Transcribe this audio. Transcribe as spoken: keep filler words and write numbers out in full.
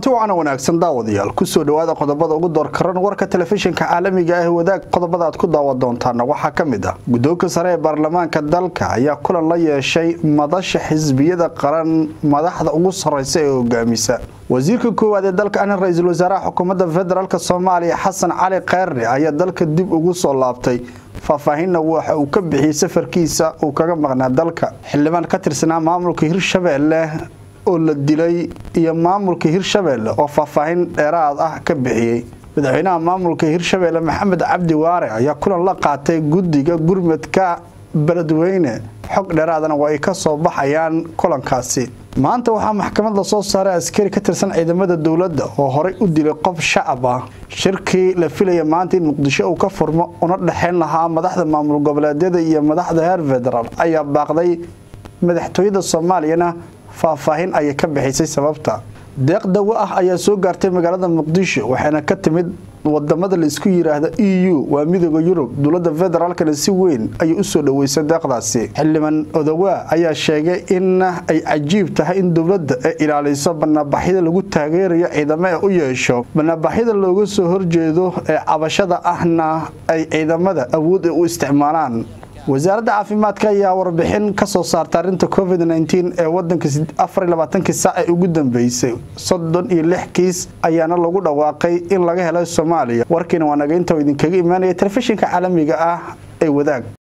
kulanti waana wanaagsan daawadayaal ku soo dhawaada qodobada ugu door karan warka telefishinka caalamiga ah wadaag qodobada aad ku daawan doontaan waxa kamid ah guddoonka sare ee baarlamaanka dalka ayaa kulan la yeeshay madasha xisbiyada qaran madaxda ugu sareysa ee hogaamisa wasiirka koowaad ee dalka ana ra'iisul wasaaraha xukuumadda federaalka Soomaaliya Xasan Cali Khayre ayaa dalka dib ugu soo laabtay faahfaahinna waxa uu ka bixiyay safarkiisa uu kaga maqnaa dalka xildhibaan ka tirsanaa maamulka Hirshabeelle oo la dilay iyo maamulka Hirshabeelle oo faahfaahin dheeraad ah ka bixiyay madaxweynaha maamulka Hirshabeelle Maxamed Cabdi Waare ayaa kulan la qaatay guddiga gurmadka beledweyne xog dheeraadana way ka soo baxayaan kulankaasi maanta waxa maxkamadda soo saaray askari ka tirsan ciidamada dawladda oo horay u dilay qof shacab ah shirkii la filayay maanta in Muqdisho uu ka furmo una dhaxayn lahaa madaxda maamul goboleedyada iyo madaxda heer federaal ayaa baaqday madaxtooyada Soomaaliyana faahfaahin ay ka bixisay sababta deeq dawo ah ayaa soo gaartay magaalada Muqdisho waxaana ka timid wadamada la isku yiraahdo E U waa midowga Yurub dawladda federaalka si weyn ay u soo dhaweysay deeqdaasi xildhibaan Odawa ayaa sheegay in ay cajiib tahay in dawladda ay ilaaliso banaanbaxyada lagu taageerayo ciidamada u yeesho banaanbaxyada looga soo horjeedo ee cabashada ahna ay ciidamada awood u isticmaalaan wasaaradda caafimaadka ayaa warbixin ka soo saartay arinta COVID nineteen ee wadanka afar iyo labaatan saac ee ugu dambeysay soddon iyo lix kiis ayaana lagu dhawaaqay in laga helay Soomaaliya warkiina waa naga inta idin kaga imaanaya telefishinka caalamiga ah ee wadaag